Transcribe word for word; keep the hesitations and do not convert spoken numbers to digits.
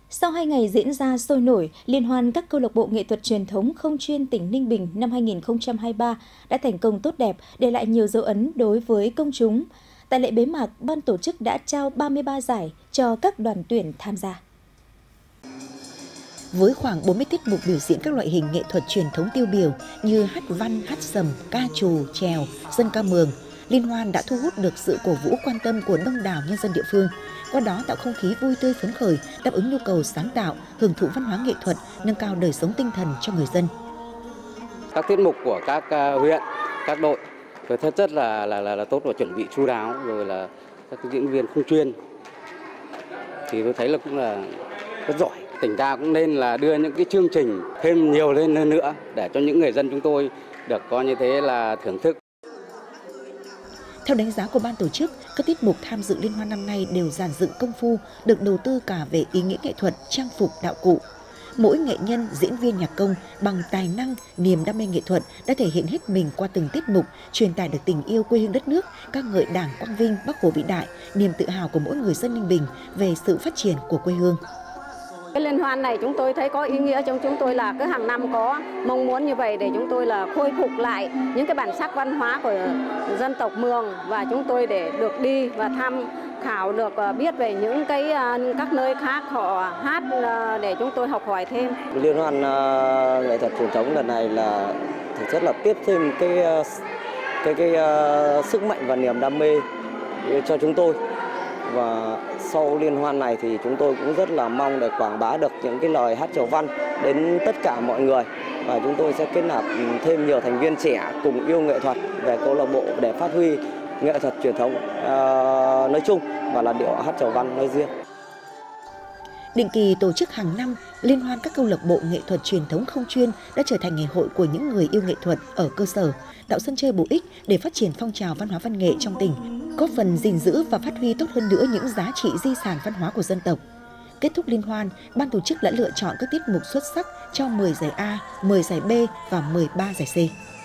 Sau hai ngày diễn ra sôi nổi, Liên hoan các câu lạc bộ nghệ thuật truyền thống không chuyên tỉnh Ninh Bình năm hai nghìn không trăm hai mươi ba đã thành công tốt đẹp, để lại nhiều dấu ấn đối với công chúng. Tại lễ bế mạc, ban tổ chức đã trao ba mươi ba giải cho các đoàn tuyển tham gia. Với khoảng bốn mươi tiết mục biểu diễn các loại hình nghệ thuật truyền thống tiêu biểu như hát văn, hát sầm, ca trù, chèo, dân ca mường, Liên hoan đã thu hút được sự cổ vũ quan tâm của đông đảo nhân dân địa phương, qua đó tạo không khí vui tươi phấn khởi, đáp ứng nhu cầu sáng tạo, hưởng thụ văn hóa nghệ thuật, nâng cao đời sống tinh thần cho người dân. Các tiết mục của các huyện, các đội tôi thấy rất là là là, là tốt và chuẩn bị chu đáo, rồi là các diễn viên không chuyên thì tôi thấy là cũng là rất giỏi. Tỉnh ta cũng nên là đưa những cái chương trình thêm nhiều lên hơn nữa để cho những người dân chúng tôi được coi như thế là thưởng thức. Theo đánh giá của ban tổ chức, các tiết mục tham dự liên hoan năm nay đều dàn dựng công phu, được đầu tư cả về ý nghĩa nghệ thuật, trang phục, đạo cụ. Mỗi nghệ nhân, diễn viên nhạc công bằng tài năng, niềm đam mê nghệ thuật đã thể hiện hết mình qua từng tiết mục, truyền tải được tình yêu quê hương đất nước, ca ngợi Đảng quang vinh, Bác Hồ vĩ đại, niềm tự hào của mỗi người dân Ninh Bình về sự phát triển của quê hương. Cái liên hoan này chúng tôi thấy có ý nghĩa trong chúng tôi là cứ hàng năm có mong muốn như vậy để chúng tôi là khôi phục lại những cái bản sắc văn hóa của dân tộc Mường, và chúng tôi để được đi và tham khảo, được biết về những cái các nơi khác họ hát để chúng tôi học hỏi thêm. Liên hoan uh, nghệ thuật truyền thống lần này là thực chất là tiếp thêm cái cái cái uh, sức mạnh và niềm đam mê cho chúng tôi. Và sau liên hoan này thì chúng tôi cũng rất là mong để quảng bá được những cái lời hát chầu văn đến tất cả mọi người, và chúng tôi sẽ kết nạp thêm nhiều thành viên trẻ cùng yêu nghệ thuật về câu lạc bộ để phát huy nghệ thuật truyền thống uh, nói chung và là điệu hát chầu văn nói riêng. Định kỳ tổ chức hàng năm, liên hoan các câu lạc bộ nghệ thuật truyền thống không chuyên đã trở thành ngày hội của những người yêu nghệ thuật ở cơ sở, tạo sân chơi bổ ích để phát triển phong trào văn hóa văn nghệ trong tỉnh, góp phần gìn giữ và phát huy tốt hơn nữa những giá trị di sản văn hóa của dân tộc. Kết thúc liên hoan, ban tổ chức đã lựa chọn các tiết mục xuất sắc cho mười giải A, mười giải B và mười ba giải C.